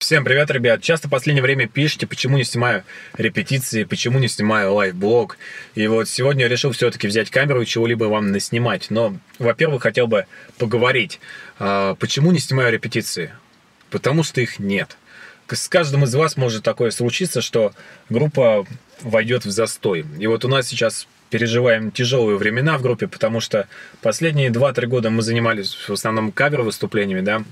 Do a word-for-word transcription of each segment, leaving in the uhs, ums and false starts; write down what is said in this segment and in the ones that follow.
Всем привет, ребят! Часто в последнее время пишите, почему не снимаю репетиции, почему не снимаю лайв-блог. И вот сегодня я решил все-таки взять камеру и чего-либо вам наснимать. Но, во-первых, хотел бы поговорить, почему не снимаю репетиции. Потому что их нет. С каждым из вас может такое случиться, что группа войдет в застой. И вот у нас сейчас переживаем тяжелые времена в группе, потому что последние два-три года мы занимались в основном кавер-выступлениями, да.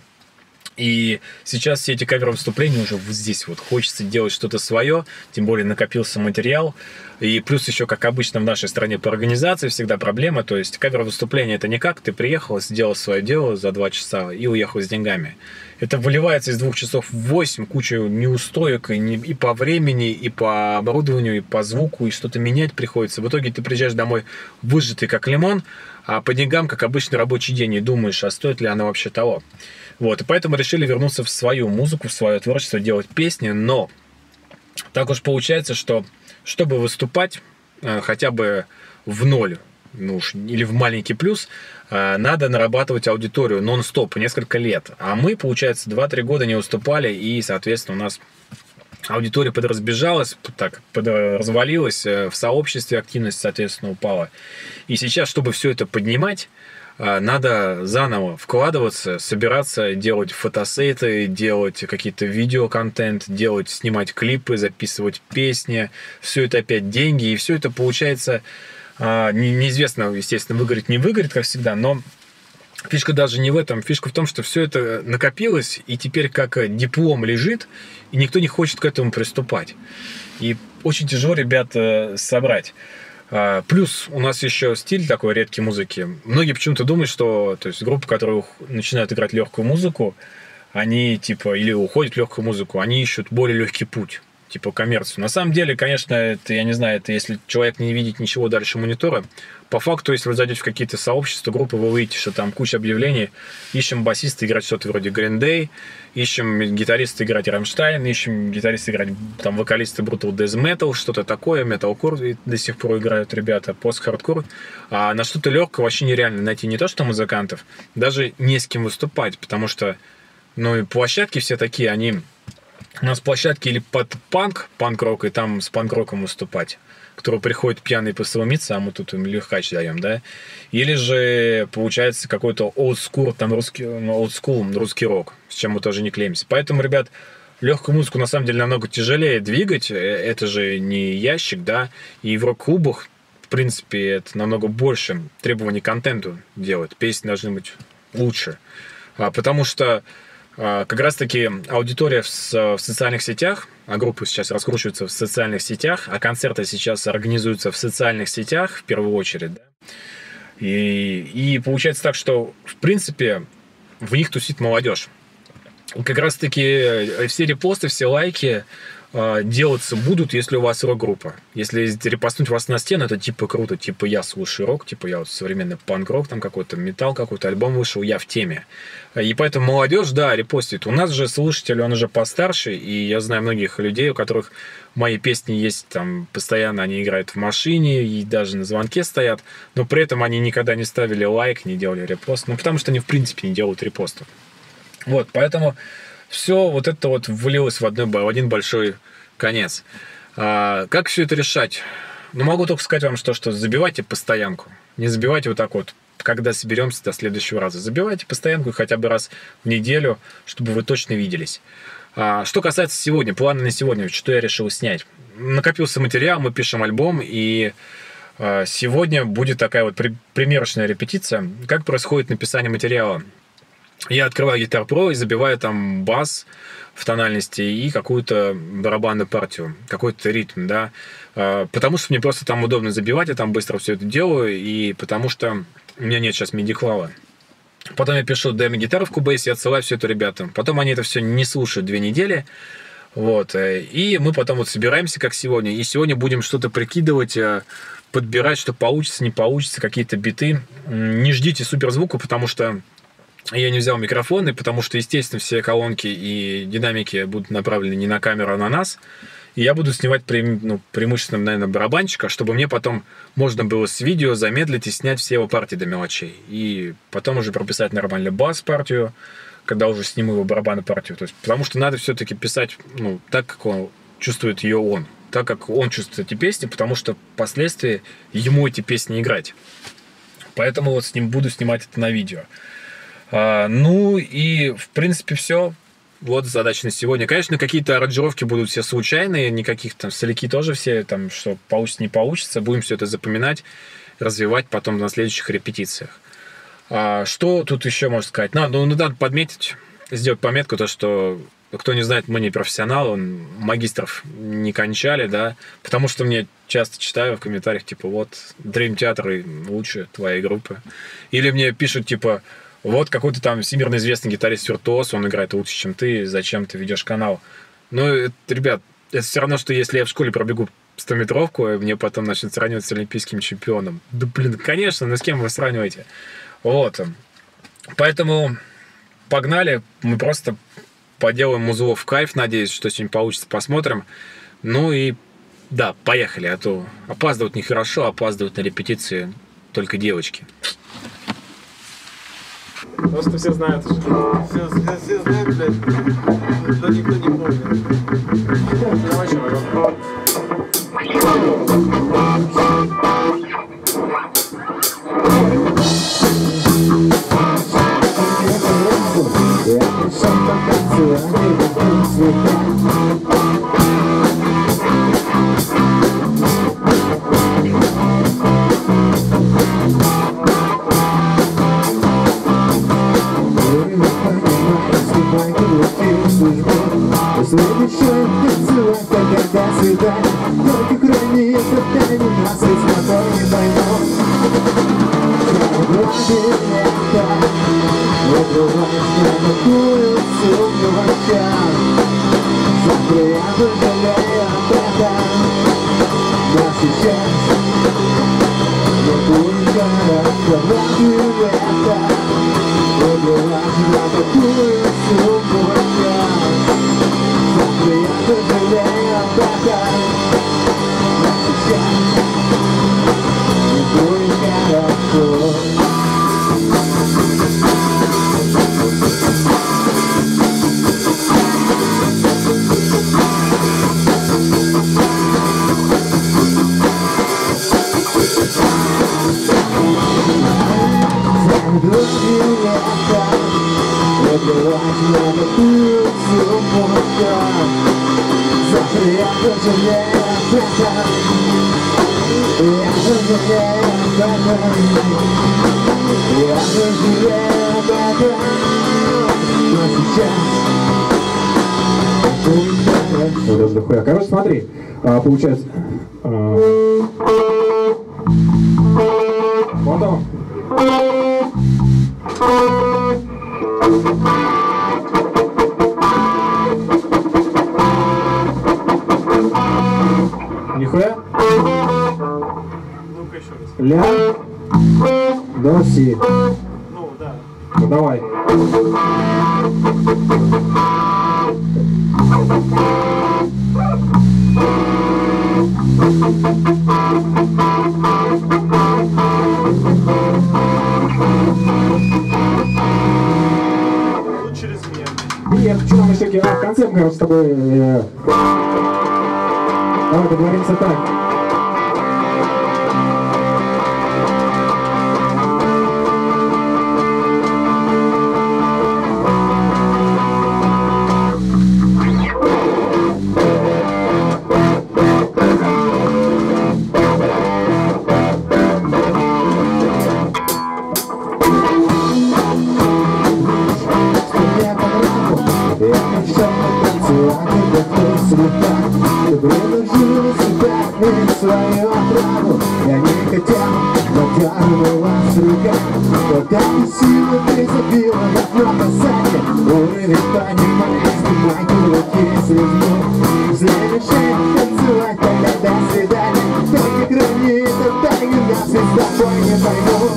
И сейчас все эти кавер-выступления уже вот здесь вот хочется делать что-то свое, тем более накопился материал. И плюс еще, как обычно в нашей стране по организации, всегда проблема. То есть кавер-выступление это не как ты приехал, сделал свое дело за два часа и уехал с деньгами. Это выливается из двух часов в восемь, куча неустоек и, не, и по времени, и по оборудованию, и по звуку, и что-то менять приходится. В итоге ты приезжаешь домой выжатый как лимон, а по деньгам, как обычный рабочий день, и думаешь, а стоит ли оно вообще того. Вот, и поэтому решили вернуться в свою музыку, в свое творчество, делать песни, но так уж получается, что чтобы выступать э, хотя бы в ноль, ну уж, или в маленький плюс, э, надо нарабатывать аудиторию нон-стоп, несколько лет. А мы, получается, два-три года не выступали, и, соответственно, у нас аудитория подразбежалась, так, подразвалилась, в сообществе активность, соответственно, упала. И сейчас, чтобы все это поднимать, надо заново вкладываться, собираться, делать фотосеты, делать какие-то видеоконтент, делать, снимать клипы, записывать песни. Все это опять деньги, и все это получается неизвестно, естественно, выгорит, не выгорит, как всегда, но фишка даже не в этом. Фишка в том, что все это накопилось, и теперь как диплом лежит, и никто не хочет к этому приступать. И очень тяжело, ребята, собрать. Плюс у нас еще стиль такой редкой музыки. Многие почему-то думают, что то есть группы, которые начинают играть легкую музыку, они типа или уходят в легкую музыку, они ищут более легкий путь, типа коммерцию. На самом деле, конечно, это, я не знаю, это если человек не видит ничего дальше монитора, по факту, если вы зайдете в какие-то сообщества, группы, вы увидите, что там куча объявлений. Ищем басиста играть что-то вроде Green Day, ищем гитариста играть Rammstein, ищем гитариста играть там вокалисты Brutal Death Metal, что-то такое, Metalcore до сих пор играют ребята, пост-хардкор. А на что-то легкое вообще нереально найти не то что музыкантов, даже не с кем выступать, потому что, ну, и площадки все такие, они... У нас площадки или под панк, панк-рок, и там с панк-роком выступать, который приходит пьяный посыломиться, а мы тут им легкач даем, да? Или же, получается, какой-то олдскул, там русский, ну, олдскул, русский рок, с чем мы тоже не клеимся. Поэтому, ребят, легкую музыку на самом деле намного тяжелее двигать, это же не ящик, да? И в рок-клубах, в принципе, это намного больше требований к контенту делать. Песни должны быть лучше, потому что как раз-таки аудитория в, в социальных сетях, а группы сейчас раскручиваются в социальных сетях, а концерты сейчас организуются в социальных сетях в первую очередь. Да? И, и получается так, что в принципе в них тусит молодежь. И как раз-таки все репосты, все лайки делаться будут, если у вас рок-группа. Если репостнуть вас на стену, это типа круто, типа я слушаю рок, типа я вот современный панк-рок, там какой-то металл, какой-то альбом вышел, я в теме. И поэтому молодежь, да, репостит. У нас же слушатель, он уже постарше, и я знаю многих людей, у которых мои песни есть там постоянно, они играют в машине, и даже на звонке стоят, но при этом они никогда не ставили лайк, не делали репост, ну потому что они в принципе не делают репостов. Вот, поэтому все вот это вот вылилось в, одной, в один большой конец. А, как все это решать? Ну, могу только сказать вам, что, что забивайте постоянку. Не забивайте вот так вот, когда соберемся до следующего раза. Забивайте постоянку хотя бы раз в неделю, чтобы вы точно виделись. А, что касается сегодня, плана на сегодня, что я решил снять. Накопился материал, мы пишем альбом, и а, сегодня будет такая вот при, примерочная репетиция. Как происходит написание материала? Я открываю Guitar Pro и забиваю там бас в тональности и какую-то барабанную партию, какой-то ритм, да, потому что мне просто там удобно забивать, я там быстро все это делаю, и потому что у меня нет сейчас миди-клава. Потом я пишу демо-гитару в Cubase и отсылаю все это ребятам. Потом они это все не слушают две недели, вот, и мы потом вот собираемся, как сегодня, и сегодня будем что-то прикидывать, подбирать, что получится, не получится, какие-то биты. Не ждите суперзвука, потому что я не взял микрофоны, потому что, естественно, все колонки и динамики будут направлены не на камеру, а на нас. И я буду снимать пре, ну, преимущественно, наверное, барабанщика, чтобы мне потом можно было с видео замедлить и снять все его партии до мелочей. И потом уже прописать нормально бас-партию, когда уже сниму его барабанную партию. То есть, потому что надо все-таки писать, ну, так, как он чувствует ее он. Так, как он чувствует эти песни, потому что впоследствии ему эти песни играть. Поэтому вот с ним буду снимать это на видео. А, ну и, в принципе, все. Вот задача на сегодня. Конечно, какие-то аранжировки будут все случайные, никаких там соляки тоже все, там, что получится, не получится. Будем все это запоминать, развивать потом на следующих репетициях. А, что тут еще можно сказать? Надо, ну, надо подметить, сделать пометку, то, что, кто не знает, мы не профессионалы, магистров не кончали, да, потому что мне часто читаю в комментариях, типа, вот, Dream Theater лучше твоей группы. Или мне пишут, типа, вот какой-то там всемирно известный гитарист-виртуоз, он играет лучше, чем ты, зачем ты ведешь канал? Ну, это, ребят, это все равно, что если я в школе пробегу стометровку, и мне потом начнут сравнивать с олимпийским чемпионом. Да, блин, конечно, но с кем вы сравниваете? Вот. Поэтому погнали, мы просто поделаем музло в кайф, надеюсь, что сегодня получится, посмотрим. Ну и да, поехали, а то опаздывать нехорошо, опаздывают на репетиции только девочки. Просто все знают уже. Все, все, все знают, блядь. Но никто не помнит. Давай еще разок. Следующий танцевать, когда свидать. Только храни этот тайный нас, и с тобой не поймем. Лабиринта, открываешь на такую сумму в очах. Завтра я пожалею об этом, но сейчас не будет хорошо. Лабиринта, открываешь на такую сумму в очах. Завтра я пожалею об этом, но сейчас не будет хорошо. Завтра я пожалею об этом, я пожалею об этом, я пожалею об этом, но сейчас Вот это дохуя. Короче, смотри, а, получается... А... Потом... Нихуя? Ну-ка еще раз. Ля, до, си. Ну, да. Ну давай. Ну, через меня. Нет, что нам еще... А, в конце мы, короче, с тобой... Э... Давай договоримся так. свою отраву я не хотел, но тянулась рука. Когда ты силу ты забила, как на посадке. Уровень понимаешь, снимай кулаки, слезну. Завершай танцевать, тогда до свидания. Только грани, тогда и нас и с тобой не поймут.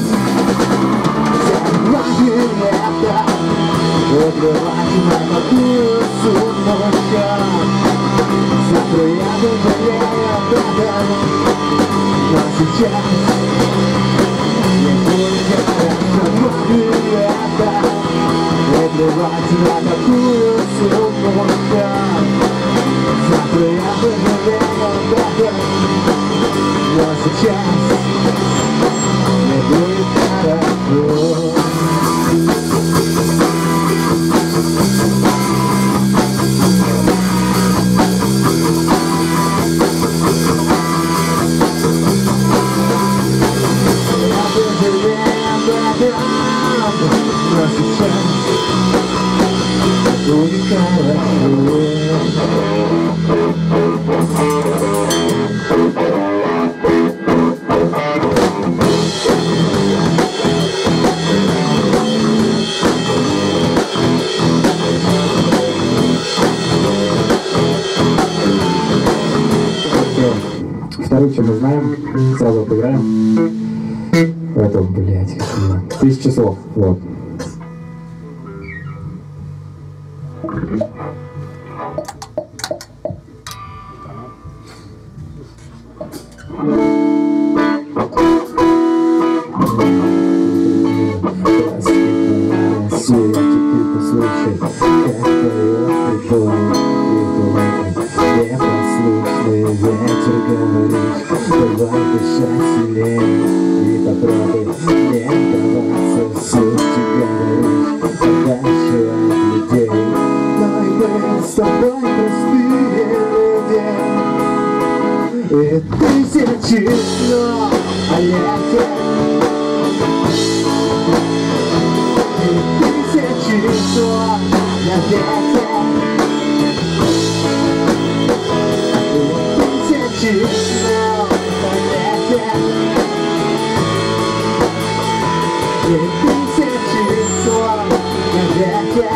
Мои лета открывать на такую сумму счет. Завтра я пожалею об этом, но сейчас не будет хорошо. Мои лета плевать на какую сумму. Завтра я пожалею об этом, но сейчас мне будет хорошо. Но сейчас будет хорошо. Вторую, что мы знаем, сразу поиграем. Это, блядь, тысяча слов, вот. Послушай, как поет и плачет, непослушный ветер, говоришь, давай дышать сильнее и попробуй не отдаваться сути, говоришь, подальше от людей. Но и мы с тобой простые люди, и тысячи снов о лете, и тысячи снов на ветер, и тысячи снов на ветер, и тысячи снов на ветер.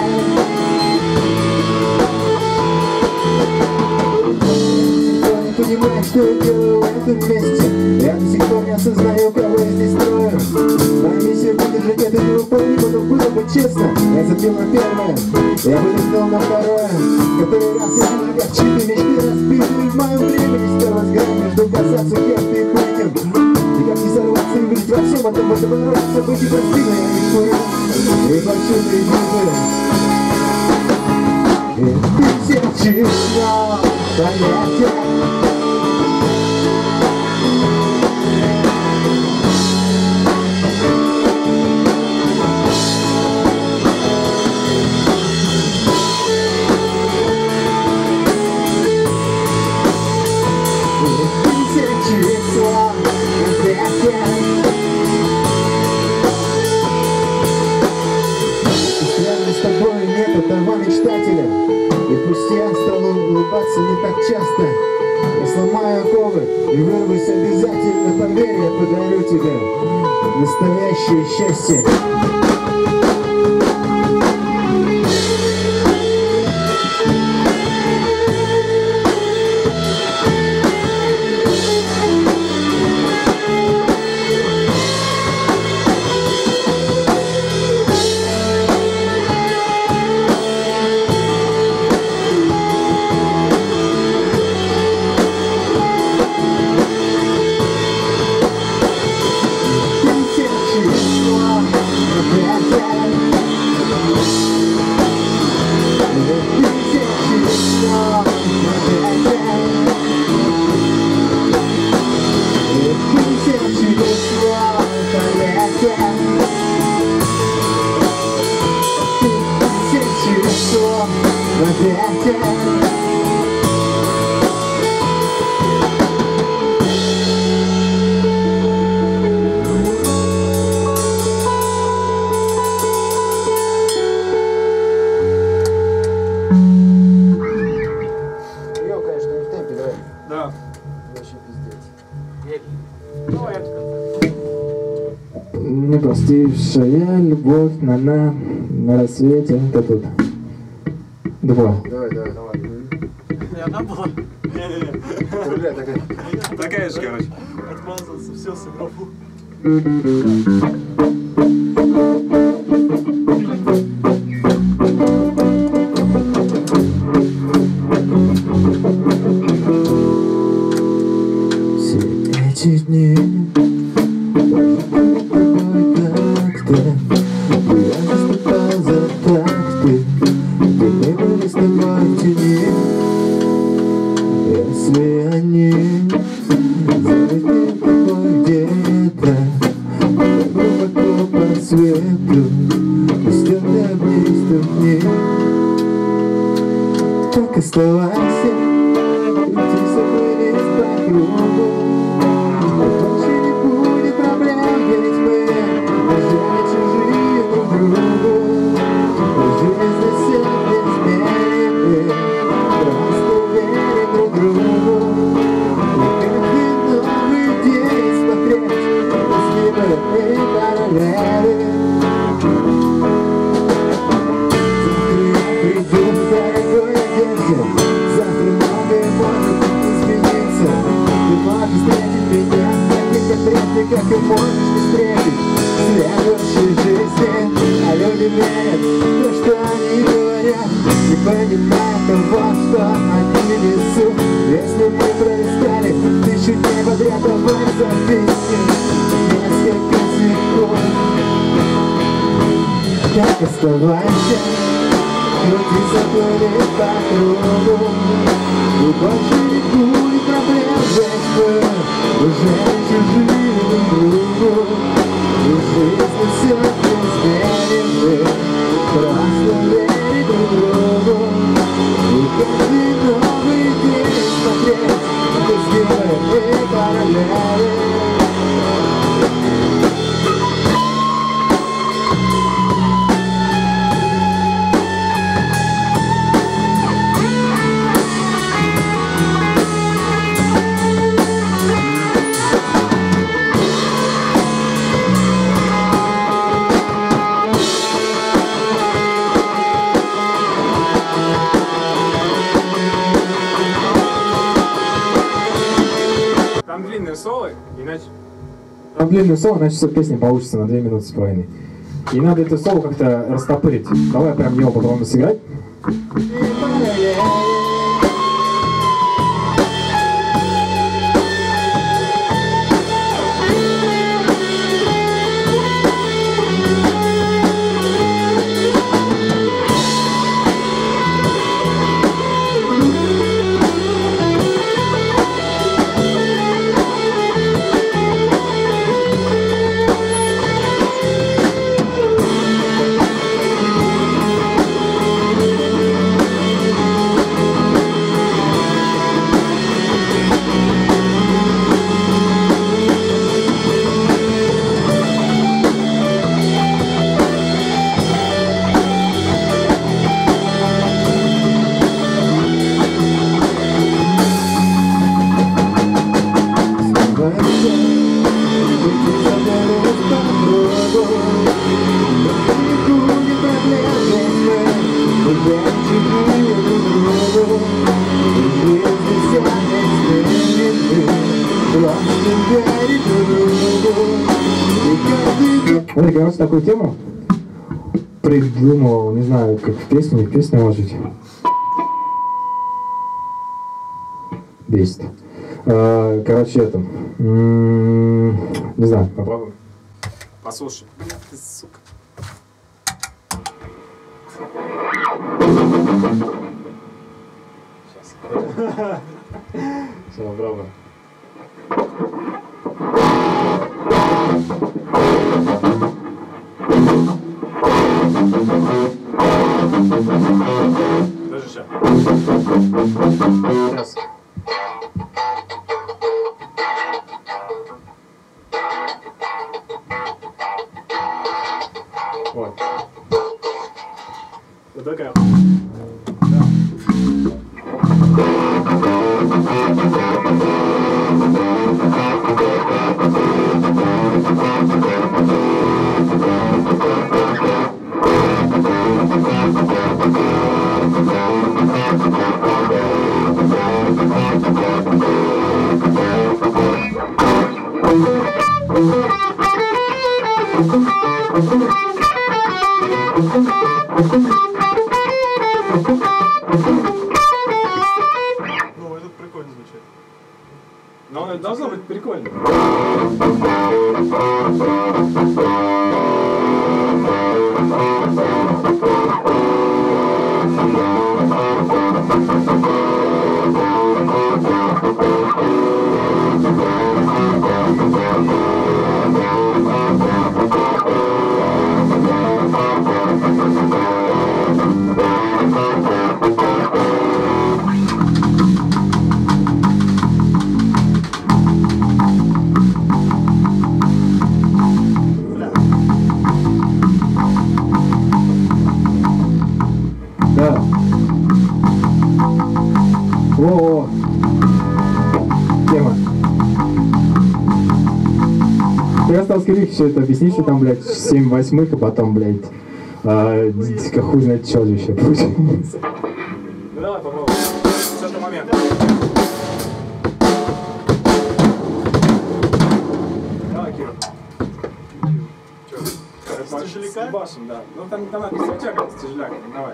Я до сих пор не понимаю, что я делаю в этом месте. Я до сих пор не осознаю, кого я здесь строю. Моя миссия выдержать этот неуполнимо, но было бы честно. Я забил на первое, я бы рискнул на второе. Который раз я вижу, как чьи-то мечты разбиты. В моем времени стерлась грань между казаться кем-то и этим. И как не сорваться и выжить во всем этом, это водороде событий прости, но я не курю. И хочу ты и тысячи снов понятия. С тобой нет одного мечтателя, и пусть я стану улыбаться не так часто, я сломаю оковы и вырвусь обязательно, поверь, я подарю тебе настоящее счастье. Непростившая любовь на на на рассвете. Это тут. Два. Давай, давай, давай. Не одна была? Не-не-не. Такая. Такая же, короче. Отмазался, все сыграл. Все эти дни как-то я заступал за так. Если они заметят тобой где-то глубоко по свету, пусть это близко мне. Так оставайся, идти заплылись по кругу. Больше не будет проблем, ведь мы жили чужие друг другу. Жизнь всех изменит, просто верим друг другу. И каждый новый день смотреть изгибы и параллели. Завтра я приду в дорогой одежде, завтра многое может измениться. Ты можешь встретить меня таким, как прежде, как и можешь не встретить в следующей жизни. А люди верят в то, что они говорят, не понимая того, что они несут. Если мы пролистали тысячу дней подряд, давай записывай несколько секунд. Так оставайся, крути заплыли по кругу. И больше не будет проблем, ведь мы уже чужие друг другу. И жизнь все изменит, просто верить друг другу. И каждый новый день смотреть изгибы и параллели. Там длинные соло, иначе... Там длинное соло, значит, песня получится на две минуты с половиной. И надо это соло как-то растопырить. Давай прям его попробуем сыграть. Вот, короче, такую тему придумал, не знаю, как в песне, в песне может быть. Бесит. А, короче, это. М-м, не знаю, попробуем. Послушай. Ты, сука. Сейчас. Все, попробуем. Даже сейчас. Сейчас. Вот. Вот такая. Ну, этот прикольно звучит. Но это должно быть прикольно. We'll be right back. Да. О-о. Тема. Ты осталось Кирилл все это объяснить, что там, блядь, семь восьмых, а потом, блядь, а, как хуй знает, что вообще получится. Ну давай попробуем. С этого момента. Давай, Кир. С тяжеляка? С башем, да. Ну там, там надо без рычага, с тяжеляка. Давай.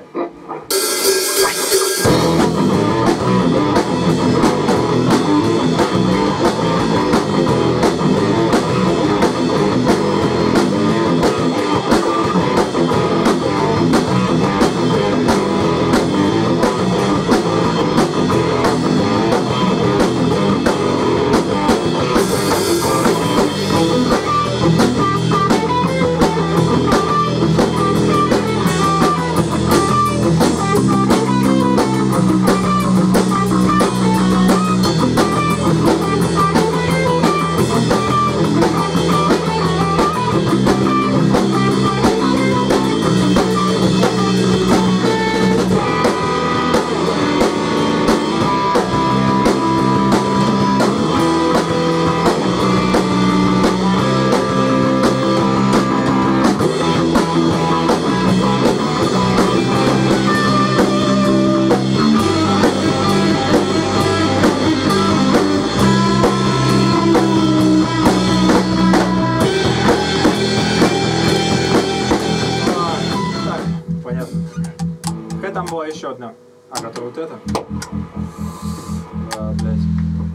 Там была еще одна. А, которая вот эта. А, блядь.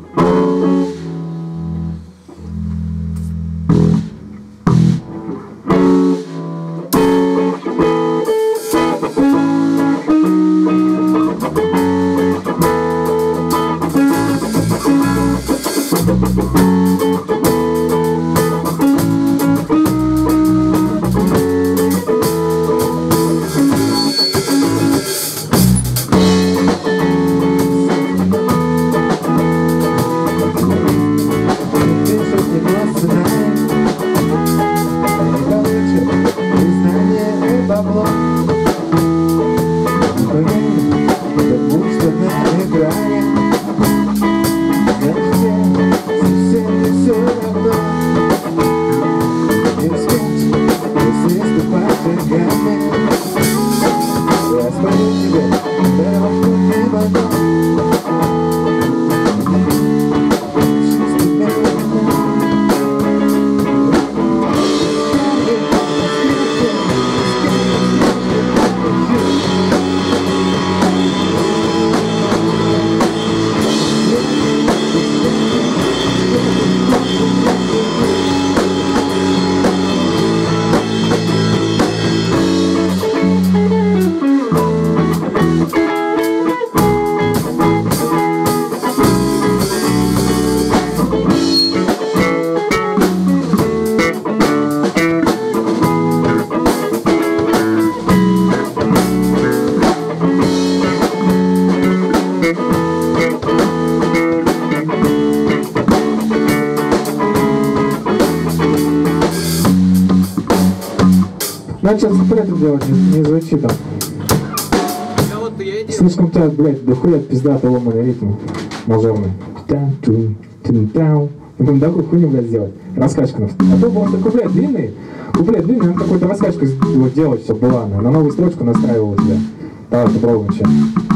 Надо сейчас куплеты делать, не, не звучит там. Слишком у тебя, блядь, дохуя пиздатый ломаный ритм мажорный. Ну там такую хуйню, блядь, сделать. Раскачку. А то был он такой, блядь, длинный. Куплет длинный, надо какую-то раскачку вот, делать, чтобы была она. На новую строчку настраивал тебя. Давай попробуем сейчас.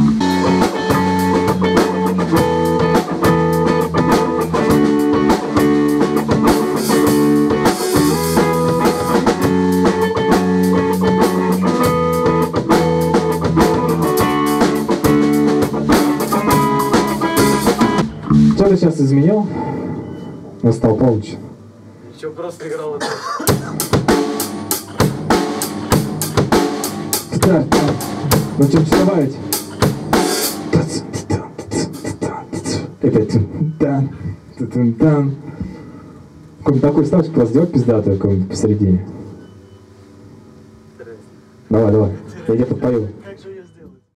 Что ты сейчас изменил? Настал получше. Еще просто играл это. Старт. Ну что добавить? Это тун-тан, тун-тан. Какой-нибудь такой ставочку просто сделать пиздатую какой-нибудь посередине. Давай, давай. Я тебе подпою. Как же я